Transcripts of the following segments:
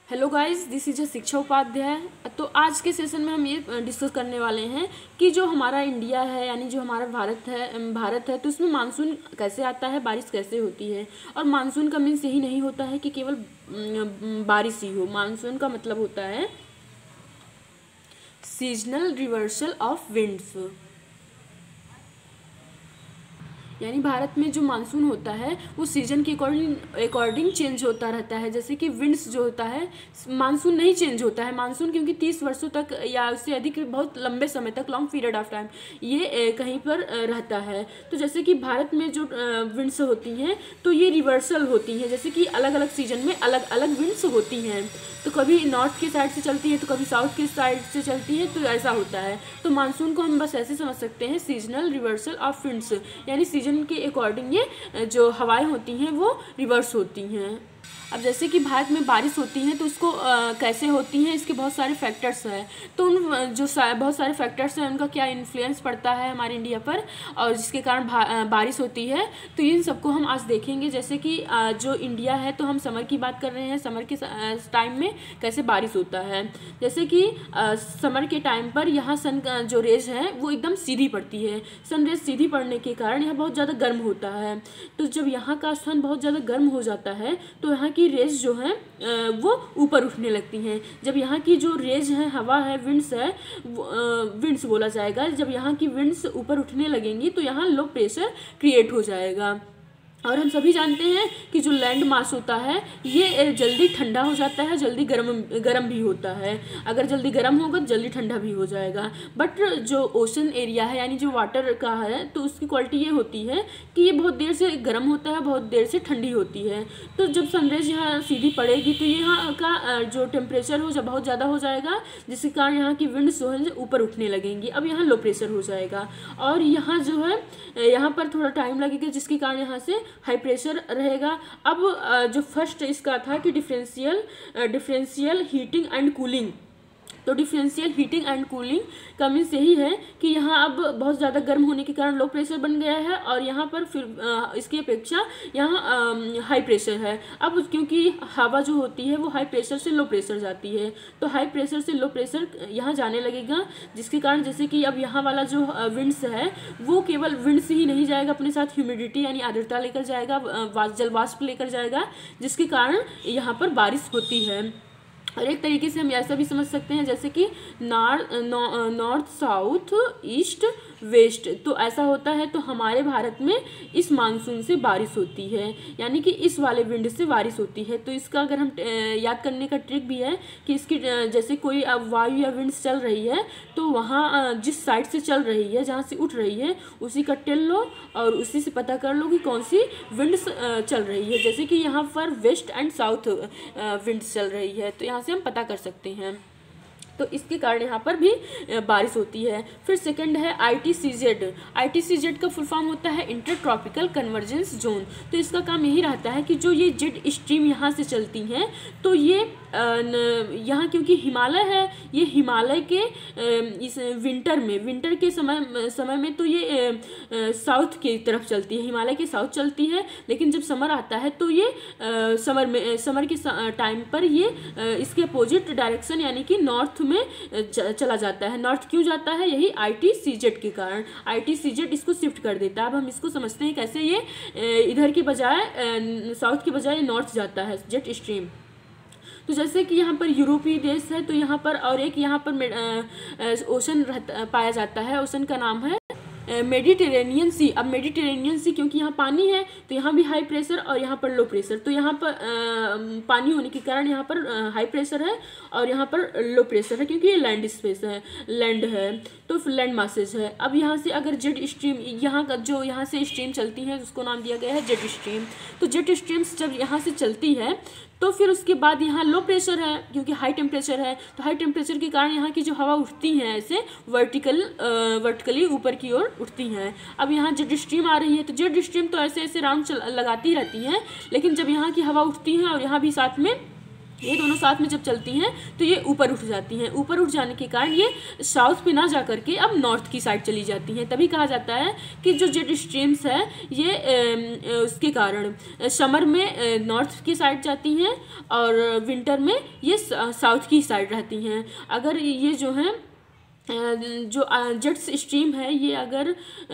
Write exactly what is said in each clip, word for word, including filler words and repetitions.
Hello guys, this is a Shiksha Upadhyay. तो आज के सेशन में हम ये डिस्कस करने वाले हैं कि जो हमारा इंडिया है यानी जो हमारा भारत है भारत है तो उसमें मानसून कैसे आता है, बारिश कैसे होती है। और मानसून का मीन्स यही नहीं होता है कि केवल बारिश ही हो। मानसून का मतलब होता है सीजनल रिवर्सल ऑफ विंड्स, यानी भारत में जो मानसून होता है वो सीजन के अकॉर्डिंग अकॉर्डिंग चेंज होता रहता है। जैसे कि विंड्स जो होता है, मानसून नहीं चेंज होता है। मानसून क्योंकि तीस वर्षों तक या उससे अधिक बहुत लंबे समय तक, लॉन्ग पीरियड ऑफ टाइम ये कहीं पर रहता है। तो जैसे कि भारत में जो विंड्स होती हैं तो ये रिवर्सल होती हैं, जैसे कि अलग अलग सीजन में अलग अलग विंड्स होती हैं। तो कभी नॉर्थ की साइड से चलती है तो कभी साउथ की साइड से चलती है, तो ऐसा होता है। तो मानसून को हम बस ऐसे समझ सकते हैं, सीजनल रिवर्सल ऑफ विंड्स, यानी सीजन के अकॉर्डिंग ये जो हवाएं होती हैं वो रिवर्स होती हैं। अब जैसे कि भारत में बारिश होती है तो उसको आ, कैसे होती हैं, इसके बहुत सारे फैक्टर्स हैं। तो उन जो सा, बहुत सारे फैक्टर्स हैं उनका क्या इन्फ्लुएंस पड़ता है हमारे इंडिया पर और जिसके कारण बारिश होती है, तो इन सबको हम आज देखेंगे। जैसे कि आ, जो इंडिया है तो हम समर की बात कर रहे हैं, समर के टाइम में कैसे बारिश होता है। जैसे कि आ, समर के टाइम पर यहाँ सन जो रेज है वो एकदम सीधी पड़ती है। सन रेज सीधी पड़ने के कारण यहाँ बहुत ज़्यादा गर्म होता है। तो जब यहाँ का सन बहुत ज़्यादा गर्म हो जाता है तो यहाँ की रेज जो है वो ऊपर उठने लगती हैं। जब यहाँ की जो रेज है, हवा है, विंड्स है, विंड्स बोला जाएगा। जब यहाँ की विंड्स ऊपर उठने लगेंगी तो यहाँ लो प्रेशर क्रिएट हो जाएगा। और हम सभी जानते हैं कि जो लैंड मास होता है ये जल्दी ठंडा हो जाता है, जल्दी गर्म गर्म भी होता है। अगर जल्दी गर्म होगा तो जल्दी ठंडा भी हो जाएगा। बट जो ओशन एरिया है यानी जो वाटर का है तो उसकी क्वालिटी ये होती है कि ये बहुत देर से गर्म होता है, बहुत देर से ठंडी होती है। तो जब सनराइज यहाँ सीधी पड़ेगी तो यहाँ का जो टेम्परेचर हो जब बहुत ज़्यादा हो जाएगा, जिसके कारण यहाँ की विंड्स जो है ऊपर उठने लगेंगी। अब यहाँ लो प्रेशर हो जाएगा और यहाँ जो है यहाँ पर थोड़ा टाइम लगेगा, जिसके कारण यहाँ से हाई प्रेशर रहेगा। अब जो फर्स्ट इसका था कि differential differential heating and cooling. तो डिफरेंशियल हीटिंग एंड कूलिंग का मीन्स यही है कि यहाँ अब बहुत ज़्यादा गर्म होने के कारण लो प्रेशर बन गया है और यहाँ पर फिर इसकी अपेक्षा यहाँ हाई प्रेशर है। अब क्योंकि हवा जो होती है वो हाई प्रेशर से लो प्रेशर जाती है, तो हाई प्रेशर से लो प्रेशर यहाँ जाने लगेगा, जिसके कारण जैसे कि अब यहाँ वाला जो विंड्स है वो केवल विंड्स ही नहीं जाएगा, अपने साथ ह्यूमिडिटी यानी आर्द्रता लेकर जाएगा, जल वाष्प लेकर जाएगा, जिसके कारण यहाँ पर बारिश होती है। और एक तरीके से हम ऐसा भी समझ सकते हैं जैसे कि north north south east west, तो ऐसा होता है। तो हमारे भारत में इस मानसून से बारिश होती है, यानी कि इस वाले विंड से बारिश होती है। तो इसका अगर हम याद करने का ट्रिक भी है कि इसकी जैसे कोई अब वायु या विंड्स चल रही है तो वहाँ जिस साइड से चल रही है, जहाँ से उठ रही है, उसी का टेल लो और उसी से पता कर लो कि कौन सी विंड्स चल रही है। जैसे कि यहाँ पर वेस्ट एंड साउथ विंड्स चल रही है तो यहाँ से हम पता कर सकते हैं। तो इसके कारण यहाँ पर भी बारिश होती है। फिर सेकंड है I T C Z. I T C Z का फुल फॉर्म होता है इंटर ट्रॉपिकल कन्वर्जेंस जोन। तो इसका काम यही रहता है कि जो ये जेड स्ट्रीम यहाँ से चलती हैं तो ये यहाँ क्योंकि हिमालय है, ये हिमालय के इस विंटर में विंटर के समय समय में तो ये साउथ की तरफ चलती है, हिमालय के साउथ चलती है। लेकिन जब समर आता है तो ये समर में समर के टाइम पर ये इसके अपोजिट डायरेक्शन यानी कि नॉर्थ में चला जाता है। नॉर्थ क्यों जाता है? यही आई टी सी जेड के कारण। आई टी सी जेड इसको शिफ्ट कर देता है। अब हम इसको समझते हैं कैसे ये इधर की बजाय साउथ की बजाय नॉर्थ जाता है जेट स्ट्रीम। तो जैसे कि यहाँ पर यूरोपीय देश है तो यहाँ पर और एक यहाँ पर ओशन पाया जाता है, ओशन का नाम है मेडिटेरेनियन सी। अब मेडिटेरेनियन सी क्योंकि यहाँ पानी है तो यहाँ भी हाई प्रेशर और यहाँ पर लो प्रेशर। तो यहाँ पर आ, पानी होने के कारण यहाँ पर हाई प्रेशर है और यहाँ पर लो प्रेशर है, क्योंकि ये लैंड स्पेस है, लैंड है तो लैंड मासेज है। अब यहाँ से अगर जेट स्ट्रीम, यहाँ का जो यहाँ से स्ट्रीम चलती है उसको नाम दिया गया है जेट स्ट्रीम। तो जेट स्ट्रीम्स जब यहाँ से चलती है तो फिर उसके बाद यहाँ लो प्रेशर है क्योंकि हाई टेम्परेचर है। तो हाई टेम्परेचर के कारण यहाँ की जो हवा उठती है ऐसे वर्टिकल वर्टिकली ऊपर की ओर उठती हैं। अब यहाँ जेट स्ट्रीम आ रही है तो जेट स्ट्रीम तो ऐसे ऐसे राउंड लगाती रहती हैं, लेकिन जब यहाँ की हवा उठती है और यहाँ भी साथ में ये दोनों साथ में जब चलती हैं तो ये ऊपर उठ जाती हैं। ऊपर उठ जाने के कारण ये साउथ पे ना जा करके अब नॉर्थ की साइड चली जाती हैं। तभी कहा जाता है कि जो जेट स्ट्रीम्स है ये उसके कारण समर में नॉर्थ की साइड जाती हैं और विंटर में ये साउथ की साइड रहती हैं। अगर ये जो है जो जेट्स स्ट्रीम है ये अगर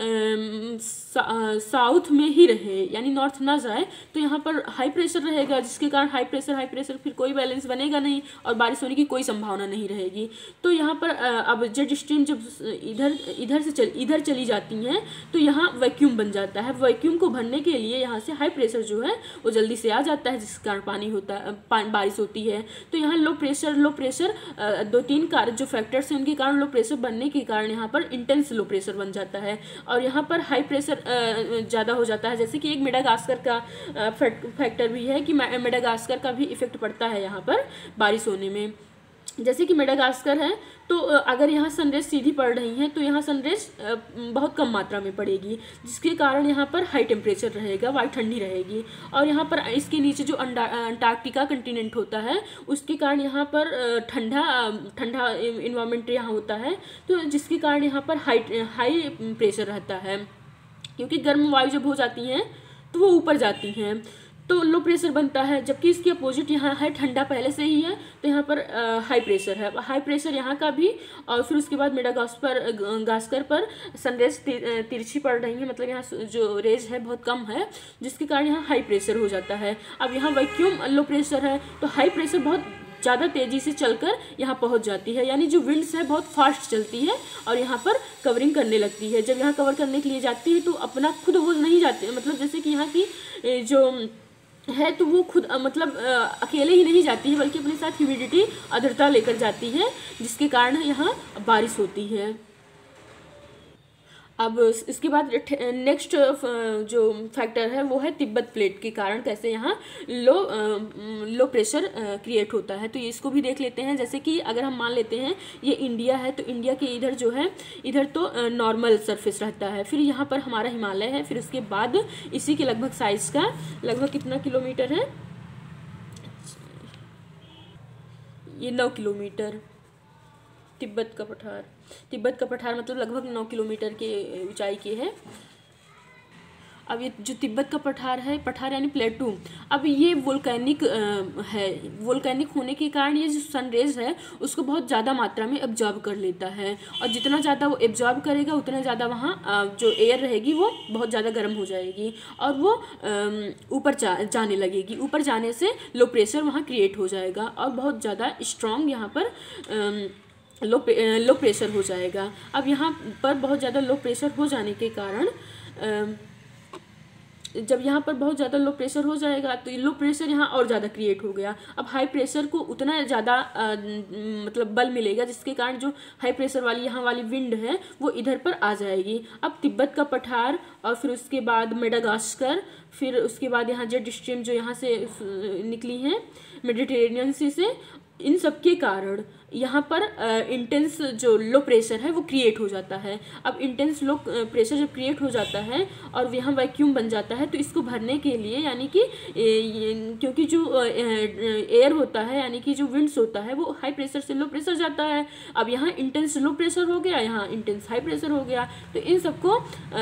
साउथ में ही रहे यानी नॉर्थ ना जाए तो यहाँ पर हाई प्रेशर रहेगा, जिसके कारण हाई प्रेशर हाई प्रेशर फिर कोई बैलेंस बनेगा नहीं और बारिश होने की कोई संभावना नहीं रहेगी। तो यहाँ पर अब जेट स्ट्रीम जब इधर इधर से चल इधर चली जाती हैं तो यहाँ वैक्यूम बन जाता है। वैक्यूम को भरने के लिए यहाँ से हाई प्रेशर जो है वो जल्दी से आ जाता है, जिसके कारण पानी होता है बारिश होती है। तो यहाँ लो प्रेशर लो प्रेशर दो तीन कार जो फैक्टर्स हैं उनके कारण लो प्रेशर बनने के कारण यहाँ पर इंटेंस लो प्रेशर बन जाता है और यहाँ पर हाई प्रेशर ज़्यादा हो जाता है। जैसे कि एक मेडागास्कर का फैक्टर भी है कि मेडागास्कर का भी इफेक्ट पड़ता है यहाँ पर बारिश होने में। जैसे कि मेडागास्कर है तो अगर यहाँ सनरेज सीधी पड़ रही हैं तो यहाँ सनरेज बहुत कम मात्रा में पड़ेगी, जिसके कारण यहाँ पर हाई टेम्परेचर रहेगा, वायु ठंडी रहेगी। और यहाँ पर इसके नीचे जो अंटार्कटिका कंटिनेंट होता है उसके कारण यहाँ पर ठंडा ठंडा इन्वायरमेंट यहाँ होता है, तो जिसके कारण यहाँ पर हाई हाई प्रेशर रहता है, क्योंकि गर्म वायु जब हो जाती हैं तो वो ऊपर जाती हैं तो लो प्रेशर बनता है। जबकि इसके अपोजिट यहाँ है ठंडा पहले से ही है तो यहाँ पर हाई प्रेशर है। हाई प्रेशर यहाँ का भी और फिर उसके बाद मेडागास्कर गास्कर पर सनरेज तिरछी पड़ रही है, मतलब यहाँ जो रेज है बहुत कम है, जिसके कारण यहाँ हाई प्रेशर हो जाता है। अब यहाँ वैक्यूम लो प्रेशर है तो हाई प्रेशर बहुत ज़्यादा तेज़ी से चलकर यहाँ पहुँच जाती है, यानी जो विंड्स है बहुत फास्ट चलती है और यहाँ पर कवरिंग करने लगती है। जब यहाँ कवर करने के लिए जाती है तो अपना खुद वो नहीं जाते, मतलब जैसे कि यहाँ की जो है तो वो खुद मतलब अकेले ही नहीं जाती है बल्कि अपने साथ ह्यूमिडिटी आर्द्रता लेकर जाती है, जिसके कारण यहाँ बारिश होती है। अब इसके बाद नेक्स्ट जो फैक्टर है वो है तिब्बत प्लेट के कारण कैसे यहाँ लो लो प्रेशर क्रिएट होता है। तो ये इसको भी देख लेते हैं। जैसे कि अगर हम मान लेते हैं ये इंडिया है तो इंडिया के इधर जो है इधर तो नॉर्मल सरफेस रहता है, फिर यहाँ पर हमारा हिमालय है, फिर उसके बाद इसी के लगभग साइज का लगभग कितना किलोमीटर है, ये नौ किलोमीटर तिब्बत का पठार। तिब्बत का पठार मतलब लगभग नौ किलोमीटर के ऊंचाई की है। अब ये जो तिब्बत का पठार है, पठार यानी प्लेटू, अब ये वोल्केनिक है। वोल्केनिक होने के कारण ये जो सनरेज है उसको बहुत ज़्यादा मात्रा में एब्जॉर्ब कर लेता है और जितना ज़्यादा वो एब्जॉर्ब करेगा उतना ज़्यादा वहाँ जो एयर रहेगी वो बहुत ज़्यादा गर्म हो जाएगी और वो ऊपर जा, जाने लगेगी। ऊपर जाने से लो प्रेशर वहाँ क्रिएट हो जाएगा और बहुत ज़्यादा स्ट्रॉन्ग यहाँ पर लो लो प्रेशर हो जाएगा। अब यहाँ पर बहुत ज़्यादा लो प्रेशर हो जाने के कारण जब यहाँ पर बहुत ज़्यादा लो प्रेशर हो जाएगा तो लो प्रेशर यहाँ और ज़्यादा क्रिएट हो गया। अब हाई प्रेशर को उतना ज़्यादा मतलब बल मिलेगा, जिसके कारण जो हाई प्रेशर वाली यहाँ वाली विंड है वो इधर पर आ जाएगी। अब तिब्बत का पठार और फिर उसके बाद मेडागास्कर, फिर उसके बाद यहाँ जेट स्ट्रीम जो यहाँ से निकली हैं मेडिटेरेनियन सी से, इन सब के कारण यहाँ पर इंटेंस जो लो प्रेशर है वो क्रिएट हो जाता है। अब इंटेंस लो प्रेशर जब क्रिएट हो जाता है और यहाँ वैक्यूम बन जाता है तो इसको भरने के लिए यानी कि क्योंकि जो एयर होता है यानी कि जो विंड्स होता है वो हाई प्रेशर से लो प्रेशर जाता है। अब यहाँ इंटेंस लो प्रेशर हो गया, यहाँ इंटेंस हाई प्रेशर हो गया, तो इन सबको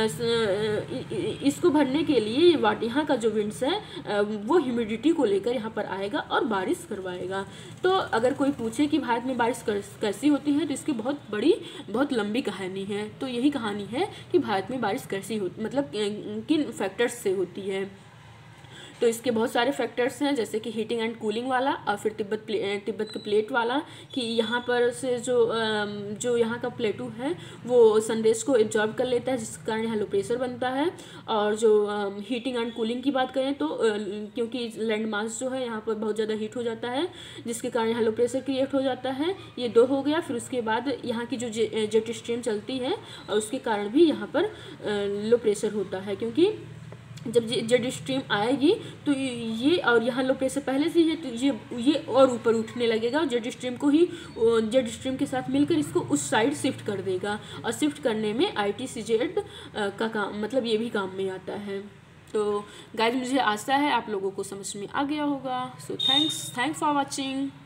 इसको भरने के लिए वाट यहाँ का जो विंड्स है वो ह्यूमिडिटी को लेकर यहाँ पर आएगा और बारिश करवाएगा। तो अगर कोई पूछे कि भारत में बारिश कैसी होती है तो इसकी बहुत बड़ी बहुत लंबी कहानी है। तो यही कहानी है कि भारत में बारिश कैसी हो मतलब किन फैक्टर्स से होती है। तो इसके बहुत सारे फैक्टर्स हैं, जैसे कि हीटिंग एंड कूलिंग वाला और फिर तिब्बत तिब्बत का प्लेट वाला कि यहाँ पर से जो जो यहाँ का प्लेटू है वो सनरेज को एब्जॉर्ब कर लेता है, जिसके कारण यहाँ लो प्रेशर बनता है। और जो हीटिंग एंड कूलिंग की बात करें तो क्योंकि लैंड मास जो है यहाँ पर बहुत ज़्यादा हीट हो जाता है, जिसके कारण यहाँ लो प्रेशर क्रिएट हो जाता है। ये दो हो गया। फिर उसके बाद यहाँ की जो जेट स्ट्रीम चलती है और उसके कारण भी यहाँ पर लो प्रेशर होता है, क्योंकि जब जेट स्ट्रीम आएगी तो ये और यहाँ लो प्रेशर पहले से है तो ये ये और ऊपर उठने लगेगा और जेट स्ट्रीम को ही जेट स्ट्रीम के साथ मिलकर इसको उस साइड शिफ्ट कर देगा। और शिफ्ट करने में आई टी सी जेड का काम मतलब ये भी काम में आता है। तो गाइज मुझे आशा है आप लोगों को समझ में आ गया होगा। So thanks thanks for watching.